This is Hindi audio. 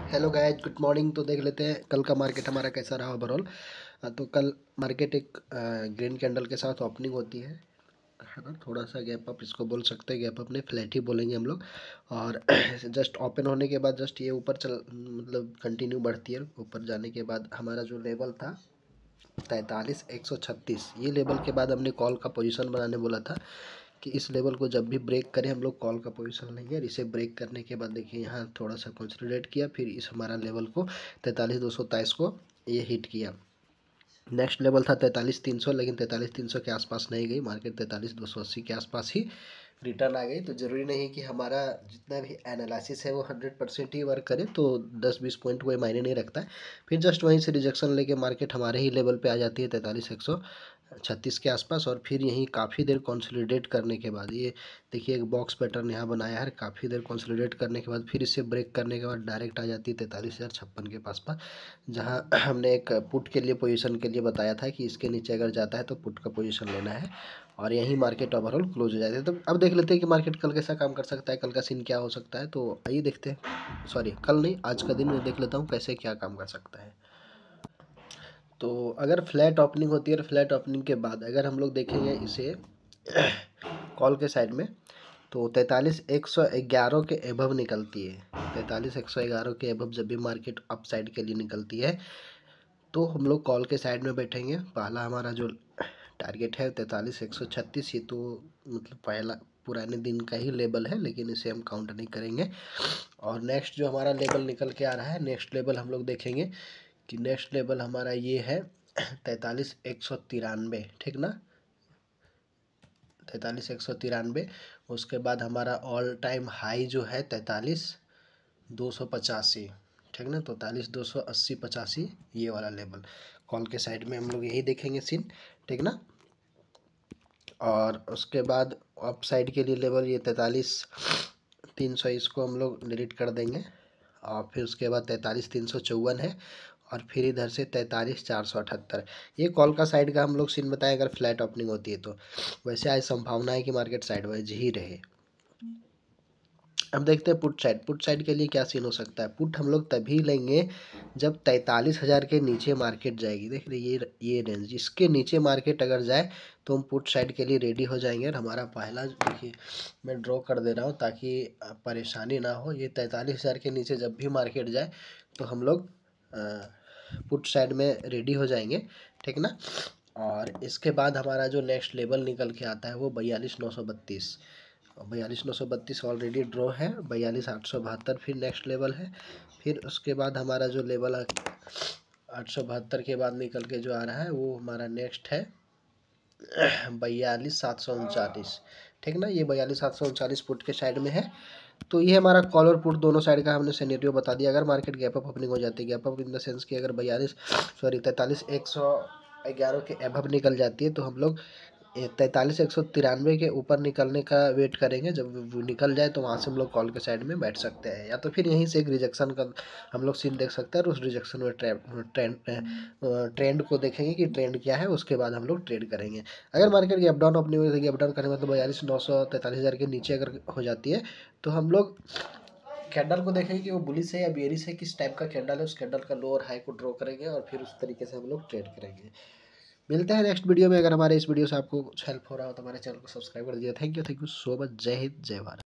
Hello guys, good morning. तो देख लेते हैं कल का मार्केट हमारा कैसा रहा ओवरऑल। तो कल मार्केट एक ग्रीन कैंडल के साथ ओपनिंग होती है ना। थोड़ा सा गैप अप इसको बोल सकते हैं, गैप अप नहीं फ्लैट ही बोलेंगे हम लोग। और जस्ट ओपन होने के बाद जस्ट ये ऊपर चल मतलब कंटिन्यू बढ़ती है। ऊपर जाने के बाद हमारा जो लेवल था 43,136, ये लेवल के बाद हमने कॉल का पोजीशन बनाने बोला था कि इस लेवल को जब भी ब्रेक करें हम लोग कॉल का पोजीशन लेंगे। और इसे ब्रेक करने के बाद देखिए यहाँ थोड़ा सा कंसोलिडेट किया, फिर इस हमारा लेवल को 43,223 को ये हिट किया। नेक्स्ट लेवल था 43,300, लेकिन 43,300 के आसपास नहीं गई मार्केट, 43,280 के आसपास ही रिटर्न आ गई। तो ज़रूरी नहीं कि हमारा जितना भी एनालिसिस है वो 100% ही वर्क करे, तो 10-20 पॉइंट कोई मायने नहीं रखता है। फिर जस्ट वहीं से रिजेक्शन लेके मार्केट हमारे ही लेवल पे आ जाती है 43,136 के आसपास। और फिर यहीं काफ़ी देर कंसोलिडेट करने के बाद ये देखिए एक बॉक्स पैटर्न यहाँ बनाया है। काफ़ी देर कंसोलिडेट करने के बाद फिर इसे ब्रेक करने के बाद डायरेक्ट आ जाती है 43,056 के पास पास, जहाँ हमने एक पुट के लिए पोजीशन के लिए बताया था कि इसके नीचे अगर जाता है तो पुट का पोजीशन लेना है। और यही मार्केट ओवरऑल क्लोज हो जाते हैं। तो अब देख लेते हैं कि मार्केट कल कैसा काम कर सकता है, कल का सीन क्या हो सकता है। तो आइए देखते हैं, सॉरी कल नहीं, आज का दिन मैं देख लेता हूँ कैसे क्या काम कर सकता है। तो अगर फ्लैट ओपनिंग होती है और फ्लैट ओपनिंग के बाद अगर हम लोग देखेंगे इसे कॉल के साइड में, तो 43,111 के एबव निकलती है। 43,111 के एबव जब भी मार्केट अप साइड के लिए निकलती है तो हम लोग कॉल के साइड में बैठेंगे। पहला हमारा जो टारगेट है 43,136, ये तो मतलब पहला पुराने दिन का ही लेवल है, लेकिन इसे हम काउंट नहीं करेंगे। और नेक्स्ट जो हमारा लेवल निकल के आ रहा है, नेक्स्ट लेवल हम लोग देखेंगे कि नेक्स्ट लेवल हमारा ये है 43,193, ठीक ना, 43,193। उसके बाद हमारा ऑल टाइम हाई जो है 43,285, ठीक ना, तो 43,280-85 ये वाला लेवल कॉल के साइड में हम लोग यही देखेंगे सीन, ठीक ना। और उसके बाद अप साइड के लिए लेवल ये 43,300, इसको हम लोग डिलीट कर देंगे। और फिर उसके बाद 43,354 है। और फिर इधर से 43,478, ये कॉल का साइड का हम लोग सीन बताएं अगर फ्लैट ओपनिंग होती है तो। वैसे आज संभावना है कि मार्केट साइडवाइज ही रहे। अब देखते हैं पुट साइड के लिए क्या सीन हो सकता है। पुट हम लोग तभी लेंगे जब 43,000 के नीचे मार्केट जाएगी। देख रहे ये रेंज, इसके नीचे मार्केट अगर जाए तो हम पुट साइड के लिए रेडी हो जाएंगे। और हमारा पहला देखिए मैं ड्रॉ कर दे रहा हूँ ताकि परेशानी ना हो। ये 43,000 के नीचे जब भी मार्केट जाए तो हम लोग पुट साइड में रेडी हो जाएंगे, ठीक ना। और इसके बाद हमारा जो नेक्स्ट लेवल निकल के आता है वो 42,932, 42,932 ऑलरेडी ड्रॉ है। 42,872 फिर नेक्स्ट लेवल है। फिर उसके बाद हमारा जो लेवल 872 के बाद निकल के जो आ रहा है वो हमारा नेक्स्ट है 42,739, ठीक ना। ये 42,739 पुट के साइड में है। तो ये हमारा कॉल और पुट दोनों साइड का हमने सिनेरियो बता दिया। अगर मार्केट गैप अप ओपनिंग हो जाती है, gap up in the sense कि अगर 43,111 के एबव निकल जाती है तो हम लोग 43,193 के ऊपर निकलने का वेट करेंगे। जब वो निकल जाए तो वहाँ से हम लोग कॉल के साइड में बैठ सकते हैं, या तो फिर यहीं से एक रिजेक्शन का हम लोग सीन देख सकते हैं। और उस रिजेक्शन में ट्रेंड को देखेंगे कि ट्रेंड क्या है, उसके बाद हम लोग ट्रेड करेंगे। अगर मार्केट गैप डाउन अपनी वजह से गैप डाउन करने मतलब 42,900 43,000 के नीचे अगर हो जाती है तो हम लोग कैंडल को देखेंगे कि वो बुलिश है या बेरिश है, किस टाइप का कैंडल है, उस कैंडल का लो और हाई को ड्रॉ करेंगे और फिर उस तरीके से हम लोग ट्रेड करेंगे। मिलते हैं नेक्स्ट वीडियो में। अगर हमारे इस वीडियो से आपको कुछ हेल्प हो रहा हो तो हमारे चैनल को सब्सक्राइब कर दीजिए। Thank you so much. जय हिंद, जय भारत।